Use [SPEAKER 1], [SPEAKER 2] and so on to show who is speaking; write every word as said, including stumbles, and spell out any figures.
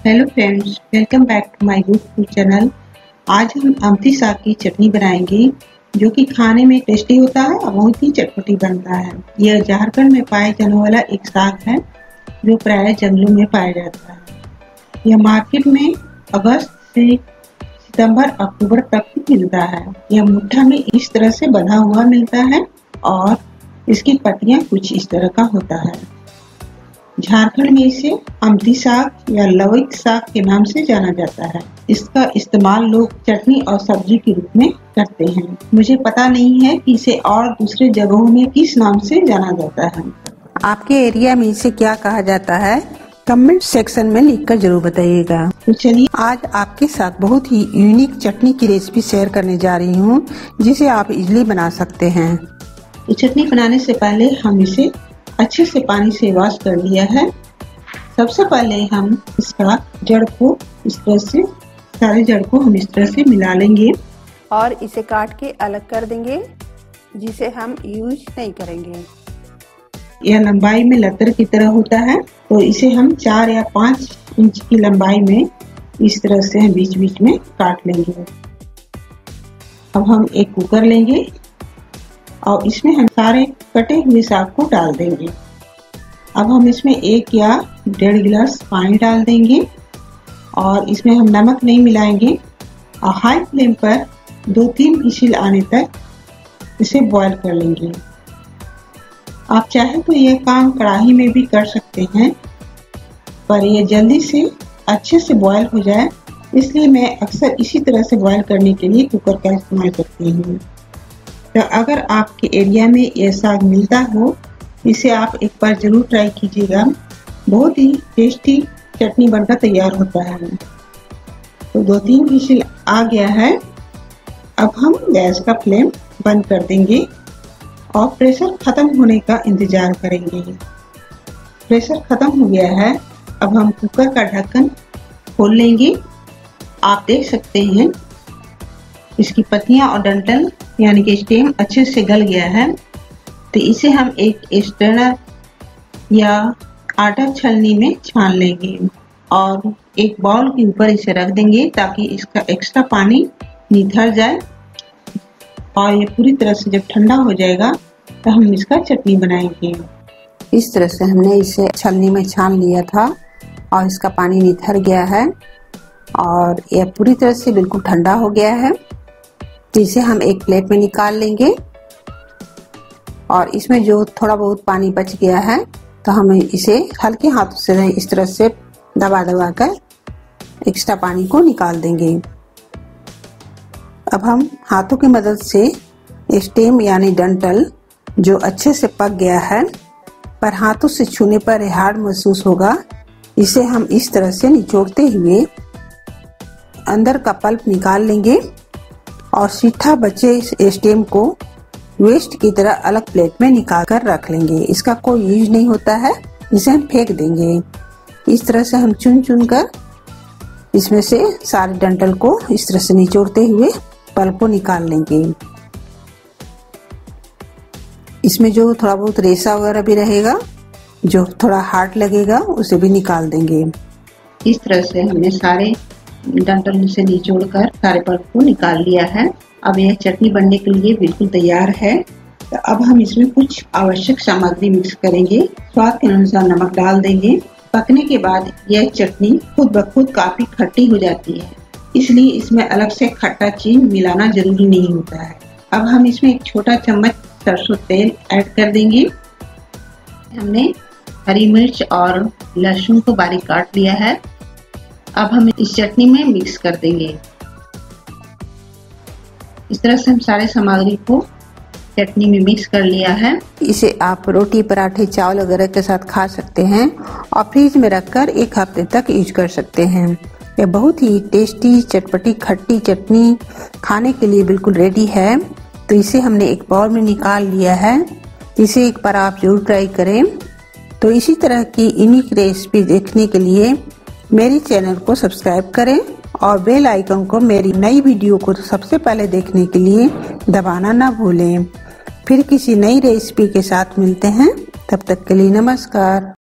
[SPEAKER 1] Hello friends, welcome back to my YouTube channel. आज हम अमती साग की चटनी बनाएंगे जो कि खाने में टेस्टी होता है और बहुत ही चटपटी बनता है। यह झारखंड में पाए जाने वाला एक साग है जो प्राय जंगलों में पाया जाता है। यह मार्केट में अगस्त से सितंबर अक्टूबर तक मिलता है। यह मुट्ठा में इस तरह से बंधा हुआ मिलता है और इसकी पत्तियां कुछ इस तरह का होता है। झारखंड में इसे अमती साग या लविक साग के नाम से जाना जाता है। इसका इस्तेमाल लोग चटनी और सब्जी के रूप में करते हैं। मुझे पता नहीं है कि इसे और दूसरे जगहों में किस नाम से जाना जाता है।
[SPEAKER 2] आपके एरिया में इसे क्या कहा जाता है, कमेंट सेक्शन में लिखकर जरूर बताइएगा।
[SPEAKER 1] तो चलिए
[SPEAKER 2] आज आपके साथ बहुत ही यूनिक चटनी की रेसिपी शेयर करने जा रही हूँ जिसे आप इजीली बना सकते हैं।
[SPEAKER 1] तो चटनी बनाने से पहले हम इसे अच्छे से पानी से वॉश कर लिया है। सबसे पहले हम इसका जड़ को इस तरह से सारे जड़ को हम इस तरह से मिला लेंगे
[SPEAKER 2] और इसे काट के अलग कर देंगे जिसे हम यूज नहीं करेंगे।
[SPEAKER 1] यह लंबाई में लतर की तरह होता है, तो इसे हम चार या पाँच इंच की लंबाई में इस तरह से हम बीच बीच में काट लेंगे। अब हम एक कुकर लेंगे और इसमें हम सारे कटे हुए साग को डाल देंगे। अब हम इसमें एक या डेढ़ गिलास पानी डाल देंगे और इसमें हम नमक नहीं मिलाएंगे और हाई फ्लेम पर दो तीन विसिल आने तक इसे बॉईल कर लेंगे। आप चाहे तो यह काम कढ़ाई में भी कर सकते हैं, पर यह जल्दी से अच्छे से बॉईल हो जाए इसलिए मैं अक्सर इसी तरह से बॉईल करने के लिए कुकर का इस्तेमाल करती हूँ। तो अगर आपके एरिया में यह साग मिलता हो इसे आप एक बार जरूर ट्राई कीजिएगा। बहुत ही टेस्टी चटनी बनकर तैयार होता है। तो दो तीन विसिल आ गया है। अब हम गैस का फ्लेम बंद कर देंगे और प्रेशर खत्म होने का इंतजार करेंगे। प्रेशर खत्म हो गया है। अब हम कुकर का ढक्कन खोल लेंगे। आप देख सकते हैं इसकी पत्तियां और डंठल यानी कि स्टेम अच्छे से गल गया है। तो इसे हम एक स्ट्रेनर या आटा छलनी में छान लेंगे और एक बाउल के ऊपर इसे रख देंगे ताकि इसका एक्स्ट्रा पानी निथर जाए। और ये पूरी तरह से जब ठंडा हो जाएगा तो हम इसका चटनी बनाएंगे।
[SPEAKER 2] इस तरह से हमने इसे छलनी में छान लिया था और इसका पानी निथर गया है और यह पूरी तरह से बिल्कुल ठंडा हो गया है। तो इसे हम एक प्लेट में निकाल लेंगे और इसमें जो थोड़ा बहुत पानी बच गया है तो हम इसे हल्के हाथों से इस तरह से दबा दबा कर एक्स्ट्रा पानी को निकाल देंगे। अब हम हाथों की मदद से स्टेम यानी डंठल जो अच्छे से पक गया है पर हाथों से छूने पर हार्ड महसूस होगा, इसे हम इस तरह से निचोड़ते हुए अंदर का पल्प निकाल लेंगे और सीधा बचे इस स्टेम को वेस्ट की तरह अलग प्लेट में निकाल कर रख लेंगे। इसका कोई यूज नहीं होता है, इसे हम फेंक देंगे। इस तरह से हम चुन चुन कर इसमें से सारे डंठल को इस तरह से निचोड़ते हुए पल्प को निकाल लेंगे। इसमें जो थोड़ा बहुत रेशा वगैरह भी रहेगा, जो थोड़ा हार्ड लगेगा, उसे भी निकाल देंगे।
[SPEAKER 1] इस तरह से हमने सारे डंठल से निचोड़कर सारे पल्प को निकाल लिया है। अब यह चटनी बनने के लिए बिल्कुल तैयार है। तो अब हम इसमें कुछ आवश्यक सामग्री मिक्स करेंगे। स्वाद के अनुसार नमक डाल देंगे। पकने के बाद यह चटनी खुद ब खुद काफी खट्टी हो जाती है, इसलिए इसमें अलग से खट्टा चीज मिलाना जरूरी नहीं होता है। अब हम इसमें एक छोटा चम्मच सरसों तेल ऐड कर देंगे। हमने हरी मिर्च और लहसुन को बारीक काट लिया है। अब हम इस चटनी में मिक्स कर देंगे। इस तरह से हम सारे सामग्री को चटनी में मिक्स कर लिया है।
[SPEAKER 2] इसे आप रोटी, पराठे, चावल वगैरह के साथ खा सकते हैं और फ्रिज में रखकर एक हफ्ते तक यूज कर सकते हैं। यह बहुत ही टेस्टी चटपटी खट्टी चटनी खाने के लिए बिल्कुल रेडी है। तो इसे हमने एक बाउल में निकाल लिया है। इसे एक बार आप जरूर ट्राई करें। तो इसी तरह की यूनिक रेसिपी देखने के लिए मेरे चैनल को सब्सक्राइब करें और बेल आइकन को मेरी नई वीडियो को सबसे पहले देखने के लिए दबाना ना भूलें। फिर किसी नई रेसिपी के साथ मिलते हैं, तब तक के लिए नमस्कार।